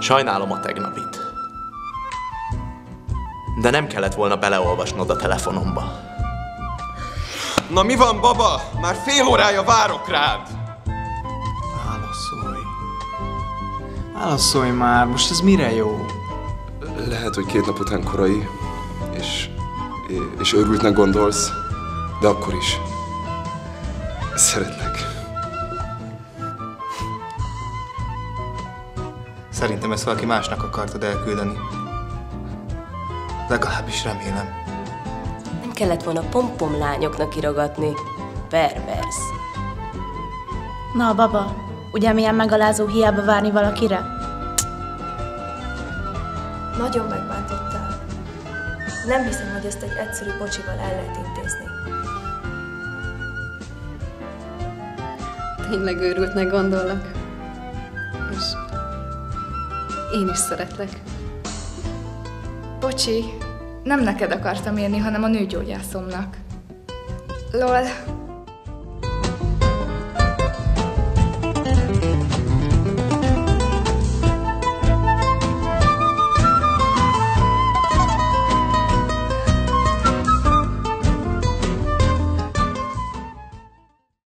Sajnálom a tegnapit. De nem kellett volna beleolvasnod a telefonomba. Na mi van, baba? Már fél órája várok rád! Válaszolj. Válaszolj már, most ez mire jó? Lehet, hogy 2 nap után korai, és őrültnek gondolsz, de akkor is. Szeretlek. Szerintem ezt valaki másnak akartad elküldeni. Legalábbis remélem. Nem kellett volna pompom lányoknak írogatni. Pervers. Na, baba, ugye milyen megalázó hiába várni valakire? Nagyon megbántottál. Nem hiszem, hogy ezt egy egyszerű bocsival el lehet intézni. Tényleg őrültnek gondollak. És én is szeretlek. Bocsi, nem neked akartam írni, hanem a nőgyógyászomnak. Lol,